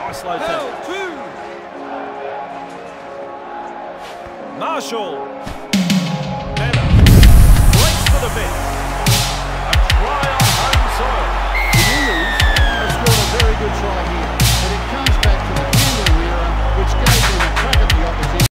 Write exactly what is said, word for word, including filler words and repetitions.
Nice low take. Marshall. Mena. Breaks for the bit.